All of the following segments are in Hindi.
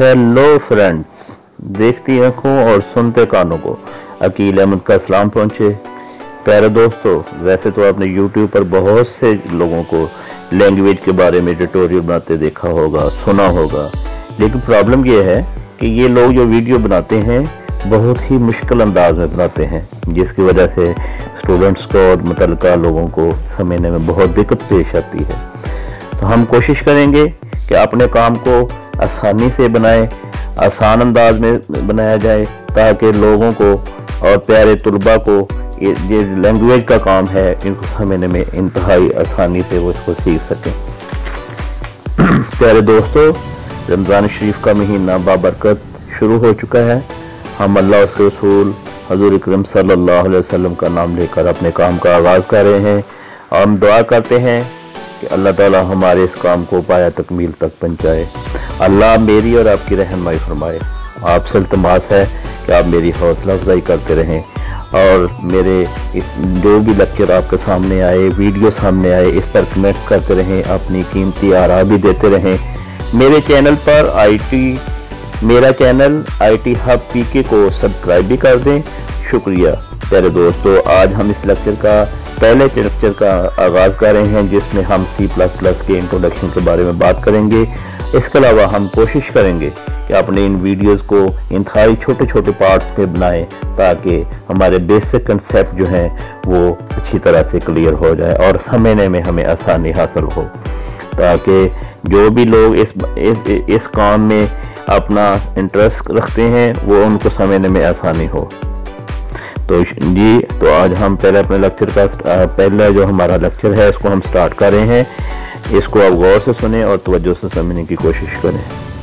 हेलो फ्रेंड्स, देखती आंखों और सुनते कानों को अकील अहमद का सलाम पहुँचे। प्यारे दोस्तों, वैसे तो आपने YouTube पर बहुत से लोगों को लैंग्वेज के बारे में ट्यूटोरियल बनाते देखा होगा, सुना होगा, लेकिन प्रॉब्लम ये है कि ये लोग जो वीडियो बनाते हैं बहुत ही मुश्किल अंदाज में बनाते हैं, जिसकी वजह से स्टूडेंट्स को और मुतल्लिका लोगों को समझने में बहुत दिक्कत पेश आती है। तो हम कोशिश करेंगे कि अपने काम को आसानी से बनाएं, आसान अंदाज में बनाया जाए, ताकि लोगों को और प्यारे तुलबा को ये लैंग्वेज का काम है इनको समझने में इंतहाई आसानी से वो इसको सीख सकें। प्यारे दोस्तों, रमज़ान शरीफ का महीना बाबरकत शुरू हो चुका है। हम अल्लाह उसके रसूल हजूर अकरम सल्लल्लाहु अलैहि वसल्लम का नाम लेकर अपने काम का आगाज़ कर रहे हैं और हम दुआ करते हैं कि अल्लाह ताला हमारे इस काम को पाया तकमील तक पहुँचाए। अल्लाह मेरी और आपकी रहनुमाई फरमाए। आपसे इल्तिमास है कि आप मेरी हौसला अफजाई करते रहें और मेरे जो भी लेक्चर आपके सामने आए, वीडियो सामने आए, इस पर कमेंट्स करते रहें, अपनी कीमती आरा भी देते रहें। मेरे चैनल पर मेरा चैनल IT हब PK को सब्सक्राइब भी कर दें। शुक्रिया। प्यारे दोस्तों, आज हम इस लेक्चर का पहले लेक्चर का आगाज़ कर रहे हैं, जिसमें हम C++ के इंट्रोडक्शन के बारे में बात करेंगे। इसके अलावा हम कोशिश करेंगे कि अपने इन वीडियोस को इंतहाई छोटे छोटे पार्ट्स में बनाएं, ताकि हमारे बेसिक कंसेप्ट जो हैं वो अच्छी तरह से क्लियर हो जाए और समझने में हमें आसानी हासिल हो, ताकि जो भी लोग इस काम में अपना इंटरेस्ट रखते हैं वो उनको समझने में आसानी हो। तो आज हम पहले अपने लेक्चर का पहला जो हमारा लेक्चर है इसको हम स्टार्ट कर रहे हैं। इसको आप गौर से सुने और तवज्जो से समझने की कोशिश करें।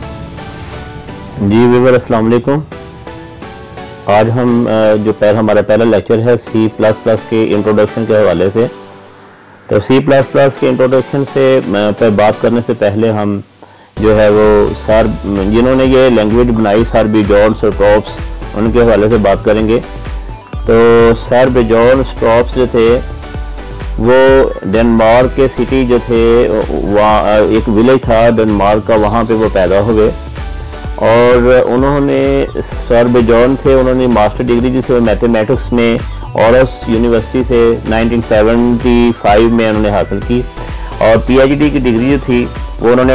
जी व्यूअर, अस्सलाम वालेकुम। आज हम जो हमारा पहला लेक्चर है C++ के इंट्रोडक्शन के हवाले से। तो C++ के इंट्रोडक्शन से पर बात करने से पहले हम जो है वो जिन्होंने ये लैंग्वेज बनाई, सर बेजॉर्न स्ट्रॉप्स, उनके हवाले से बात करेंगे। तो सर बेजॉर्न स्ट्रॉप्स जो थे वो डेनमार्क के सिटी जो थे, वहाँ एक विलेज था डेनमार्क का, वहाँ पे वो पैदा हुए और उन्होंने सर बेजॉर्न थे, उन्होंने मास्टर डिग्री जो थी मैथमेटिक्स में ऑरस यूनिवर्सिटी से 1975 में उन्होंने हासिल की और PhD की डिग्री जो थी वो उन्होंने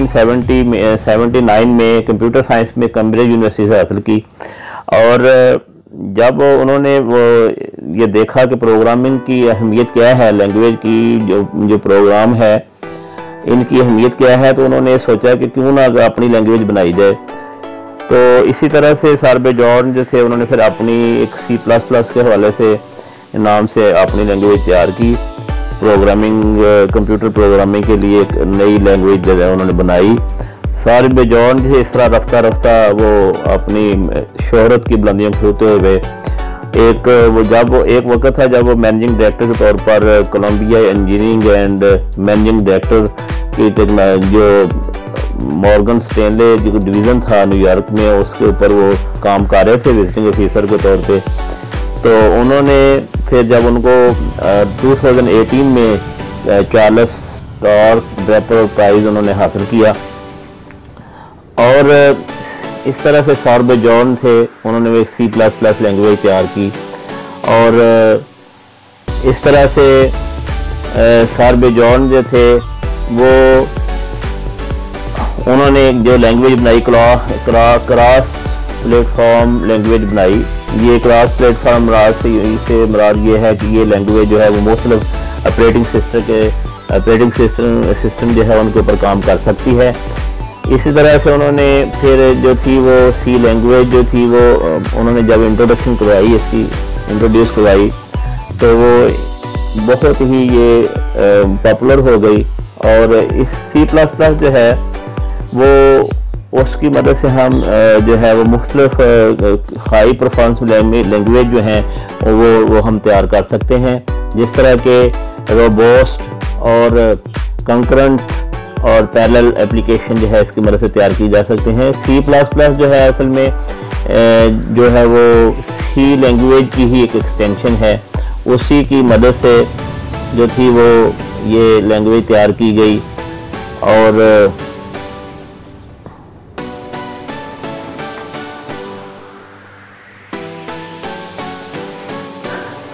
1979 में कंप्यूटर साइंस में कैम्ब्रिज यूनिवर्सिटी से हासिल की। और जब उन्होंने वो ये देखा कि प्रोग्रामिंग की अहमियत क्या है, लैंग्वेज की जो प्रोग्राम है इनकी अहमियत क्या है, तो उन्होंने सोचा कि क्यों ना अपनी लैंग्वेज बनाई जाए। तो इसी तरह से सर बेजॉर्न जो थे उन्होंने फिर अपनी एक C++ के हवाले से नाम से अपनी लैंग्वेज तैयार की। कंप्यूटर प्रोग्रामिंग के लिए एक नई लैंग्वेज जो है उन्होंने बनाई। सर बेजॉर्न जो इस तरह रफ्ता रफ्ता वो अपनी शोहरत की बुलंदियां छूते हुए एक वक्त था जब वो मैनेजिंग डायरेक्टर के तौर पर Columbia engineering and managing director की जो मॉर्गन स्टैनले जो डिवीज़न था न्यूयॉर्क में, उसके ऊपर वो काम कर रहे थे विजिटिंग ऑफिसर के तौर पे। तो उन्होंने फिर जब उनको 2018 में चार्ल्स स्टार्क ड्रैपर प्राइज़ उन्होंने हासिल किया और इस तरह से सर बेजॉर्न थे, उन्होंने एक C++ लैंग्वेज तैयार की और इस तरह से सर बेजॉर्न जो थे वो उन्होंने एक जो लैंग्वेज बनाई क्रॉस प्लेटफॉर्म लैंग्वेज बनाई। ये क्रॉस प्लेटफॉर्म से मुराद ये है कि ये लैंग्वेज जो है वो मुख्तलिफ ऑपरेटिंग सिस्टम जो है उनके ऊपर काम कर सकती है। इसी तरह से उन्होंने फिर जो थी वो C लैंग्वेज जो थी वो उन्होंने जब इंट्रोड्यूस करवाई तो वो बहुत ही ये पॉपुलर हो गई और इस C++ जो है वो उसकी मदद से हम जो है वो मुख्तलिफ हाई परफॉर्मेंस लैंग्वेज जो हैं वो हम तैयार कर सकते हैं, जिस तरह के रोबस्ट और कंकरेंट और पैरेलल एप्लीकेशन जो है इसकी मदद से तैयार की जा सकते हैं। C++ जो है असल में जो है वो C लैंग्वेज की ही एक एक्सटेंशन है, उसी की मदद से जो थी वो ये लैंग्वेज तैयार की गई और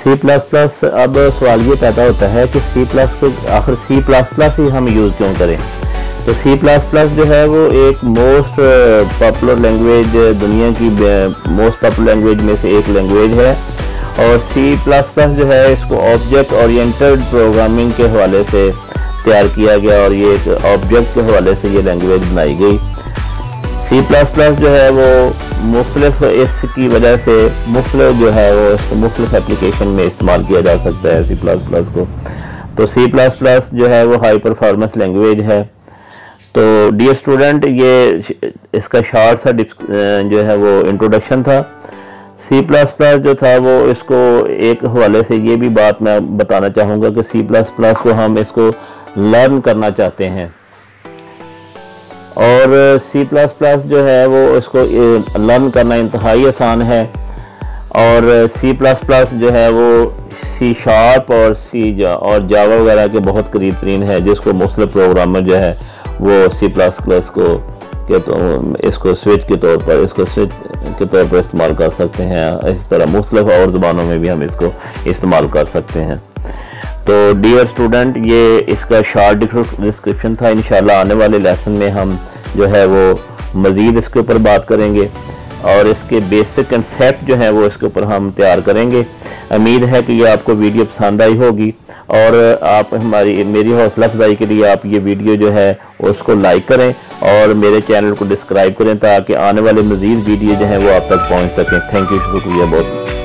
सी प्लस प्लस, अब सवाल ये पैदा होता है कि सी प्लस को आखिर सी प्लस प्लस ही हम यूज़ क्यों करें। तो सी प्लस प्लस जो है वो एक मोस्ट पॉपुलर लैंग्वेज, दुनिया की मोस्ट पॉपुलर लैंग्वेज में से एक लैंग्वेज है। और सी प्लस प्लस जो है इसको ऑब्जेक्ट ओरिएंटेड प्रोग्रामिंग के हवाले से तैयार किया गया और ये एक ऑब्जेक्ट के हवाले से ये लैंग्वेज बनाई गई। सी प्लस प्लस जो है वो मुख्तलिफ, इसकी वजह से मुख्तलिफ जो है वो इसको मुख्तलिफ एप्लीकेशन में इस्तेमाल किया जा सकता है सी प्लस प्लस को। तो सी प्लस प्लस जो है वो हाई परफॉर्मेंस लैंग्वेज है। तो डियर स्टूडेंट, ये इसका शॉर्ट सा जो है वो इंट्रोडक्शन था। सी प्लस प्लस जो था वो इसको एक हवाले से ये भी बात मैं बताना चाहूँगा कि सी प्लस प्लस को हम इसको लर्न करना चाहते हैं और सी प्लस प्लस जो है वो इसको लर्न करना इंतहाई आसान है। और सी प्लस प्लस जो है वो सी शार्प और और जावा वगैरह के बहुत करीब तरीन है, जिसको मुख्तलिफ प्रोग्रामर जो है वो सी प्लस प्लस को इसको स्विच के तौर पर इस्तेमाल कर सकते हैं। इस तरह मुख्तलिफ और ज़बानों में भी हम इसको इस्तेमाल कर सकते हैं। तो डियर स्टूडेंट, ये इसका शॉर्ट डिस्क्रिप्शन था। इंशाल्लाह आने वाले लेसन में हम जो है वो मज़ीद इसके ऊपर बात करेंगे और इसके बेसिक कंसेप्ट जो है वो इसके ऊपर हम तैयार करेंगे। उम्मीद है कि ये आपको वीडियो पसंद आई होगी और आप मेरी हौसला अफजाई के लिए आप ये वीडियो जो है उसको लाइक करें और मेरे चैनल को सब्सक्राइब करें ताकि आने वाले मज़ीद वीडियो जो है वो आप तक पहुंच सकें। थैंक यू, शुक्रिया बहुत।